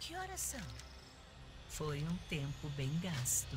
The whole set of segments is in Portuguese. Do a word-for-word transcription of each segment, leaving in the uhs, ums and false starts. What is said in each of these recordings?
Que horas são? Foi um tempo bem gasto.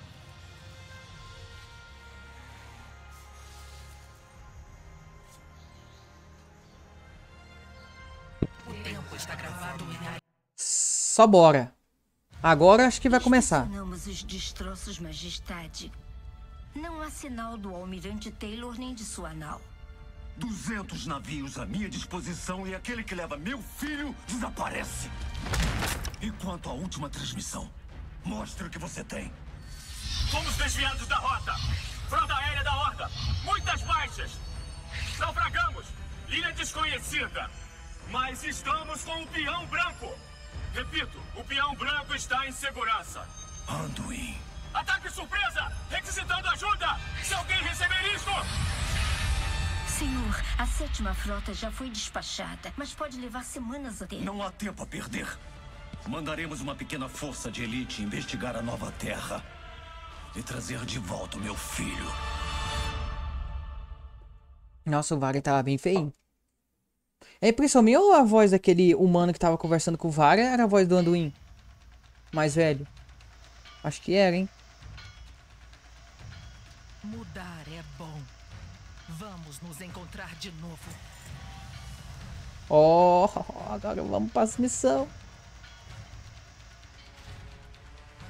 O tempo está gravado em... Só bora. Agora acho que vai começar. Inspecionamos os destroços, Majestade. Não há sinal do almirante Taylor nem de sua nau. Duzentos navios à minha disposição e aquele que leva meu filho desaparece. E quanto à última transmissão, mostre o que você tem. Fomos desviados da rota. Frota aérea da Horda. Muitas baixas. Naufragamos. Ilha desconhecida. Mas estamos com o peão branco. Repito, o peão branco está em segurança. Anduin. Ataque surpresa! Requisitando ajuda! Se alguém receber isto! Senhor, a sétima frota já foi despachada, mas pode levar semanas até... Não há tempo a perder. Mandaremos uma pequena força de elite investigar a nova terra e trazer de volta o meu filho. Nossa, o Varys tava bem feio. É impressão minha ou a voz daquele humano que tava conversando com o Varys era a voz do Anduin? Mais velho. Acho que era, hein? Mudar é bom. Vamos nos encontrar de novo. Ó, oh, agora vamos para as missão.